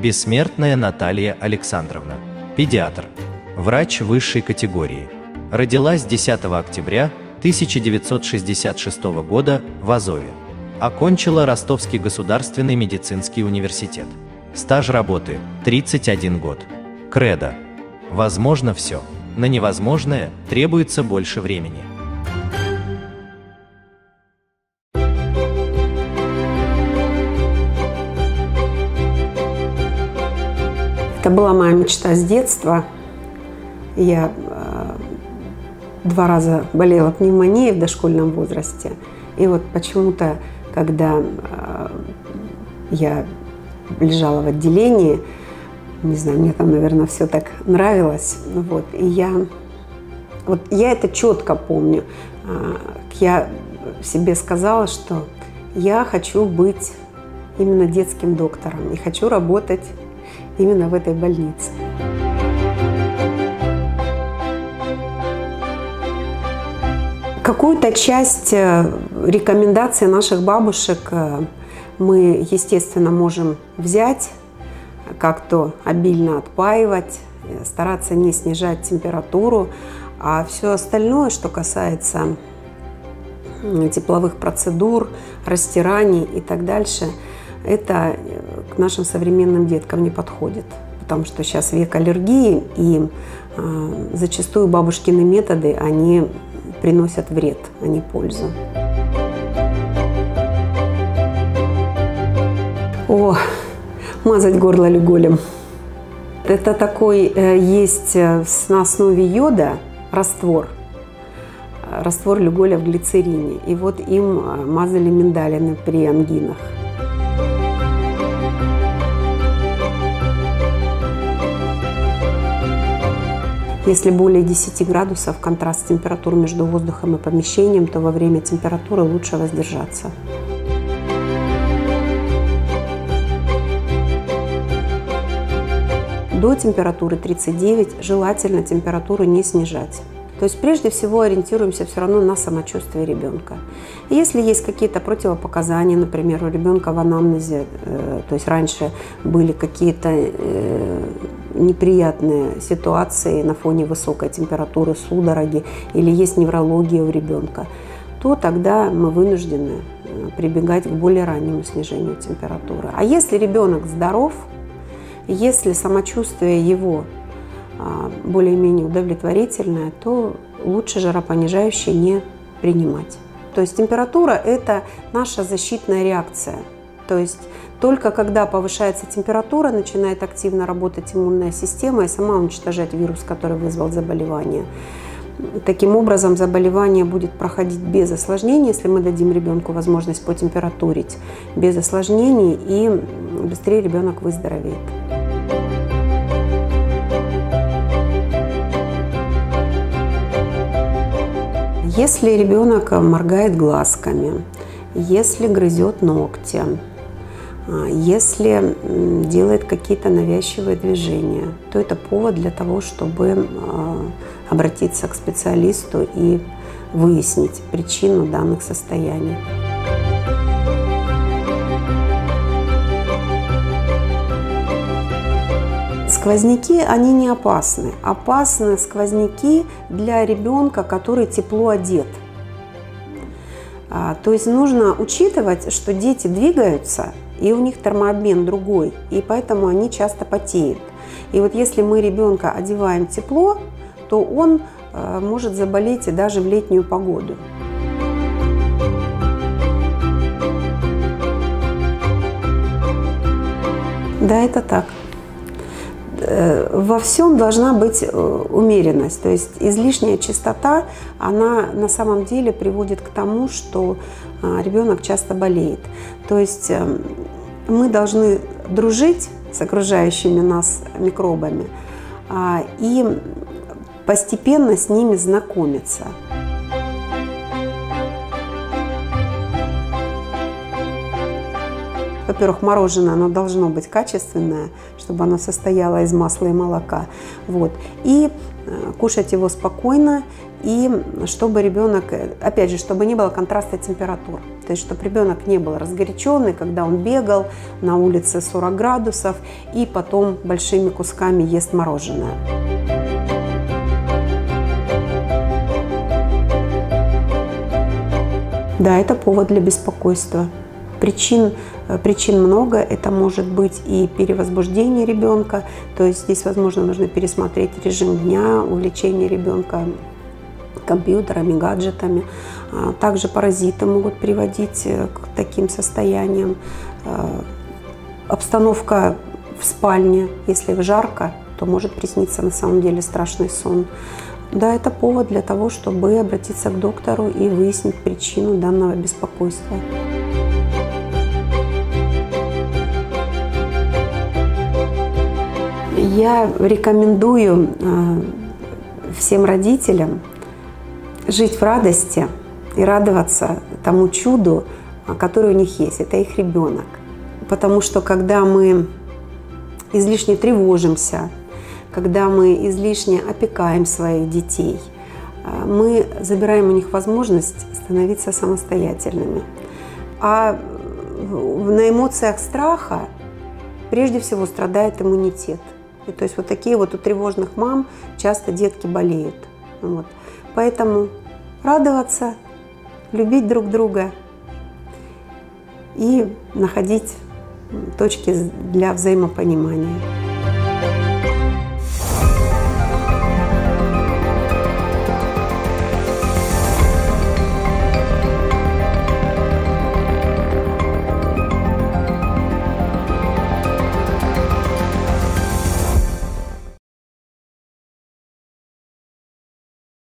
Бессмертная Наталья Александровна, педиатр, врач высшей категории. Родилась 10 октября 1966 года в Азове. Окончила Ростовский государственный медицинский университет. Стаж работы – 31 год. Кредо. Возможно все. На невозможное требуется больше времени. Это была моя мечта с детства. Я 2 раза болела пневмонией в дошкольном возрасте. И вот почему-то, когда я лежала в отделении, не знаю, мне там, наверное, все так нравилось. Вот, и я это четко помню. Я себе сказала, что я хочу быть именно детским доктором и хочу работать именно в этой больнице. Какую-то часть рекомендаций наших бабушек мы, естественно, можем взять, как-то обильно отпаивать, стараться не снижать температуру, а все остальное, что касается тепловых процедур, растираний и так дальше, это к нашим современным деткам не подходит, потому что сейчас век аллергии, и зачастую бабушкины методы, они приносят вред, а не пользу. О, мазать горло люголем. Это такой есть на основе йода раствор люголя в глицерине. И вот им мазали миндалины при ангинах. Если более 10 градусов контраст температур между воздухом и помещением, то во время температуры лучше воздержаться. До температуры 39 желательно температуру не снижать. То есть прежде всего ориентируемся все равно на самочувствие ребенка. И если есть какие-то противопоказания, например, у ребенка в анамнезе, то есть раньше были какие-то неприятные ситуации на фоне высокой температуры, судороги, или есть неврология у ребенка, то тогда мы вынуждены прибегать к более раннему снижению температуры. А если ребенок здоров, если самочувствие его более-менее удовлетворительное, то лучше жаропонижающие не принимать. То есть температура – это наша защитная реакция. То есть только когда повышается температура, начинает активно работать иммунная система и сама уничтожать вирус, который вызвал заболевание. Таким образом, заболевание будет проходить без осложнений, если мы дадим ребенку возможность потемпературить, без осложнений, и быстрее ребенок выздоровеет. Если ребенок моргает глазками, если грызет ногти, если делает какие-то навязчивые движения, то это повод для того, чтобы обратиться к специалисту и выяснить причину данных состояний. Сквозняки, они не опасны. Опасны сквозняки для ребенка, который тепло одет. То есть нужно учитывать, что дети двигаются, и у них термообмен другой, и поэтому они часто потеют. И вот если мы ребенка одеваем тепло, то он может заболеть и даже в летнюю погоду. Да, это так. Во всем должна быть умеренность, то есть излишняя чистота, она на самом деле приводит к тому, что ребенок часто болеет. То есть мы должны дружить с окружающими нас микробами и постепенно с ними знакомиться. Во-первых, мороженое, оно должно быть качественное, чтобы оно состояло из масла и молока. Вот. И кушать его спокойно И чтобы ребенок, опять же, чтобы не было контраста температур. То есть, чтобы ребенок не был разгоряченный, когда он бегал на улице 40 градусов и потом большими кусками ест мороженое. Да, это повод для беспокойства. Причин много. Это может быть и перевозбуждение ребенка. То есть здесь, возможно, нужно пересмотреть режим дня, увлечение ребенка компьютерами, гаджетами. Также паразиты могут приводить к таким состояниям. Обстановка в спальне, если жарко, то может присниться на самом деле страшный сон. Да, это повод для того, чтобы обратиться к доктору и выяснить причину данного беспокойства. Я рекомендую всем родителям жить в радости и радоваться тому чуду, которое у них есть. Это их ребенок. Потому что когда мы излишне тревожимся, когда мы излишне опекаем своих детей, мы забираем у них возможность становиться самостоятельными. А на эмоциях страха прежде всего страдает иммунитет. И то есть вот такие вот у тревожных мам часто детки болеют. Вот. Поэтому радоваться, любить друг друга и находить точки для взаимопонимания.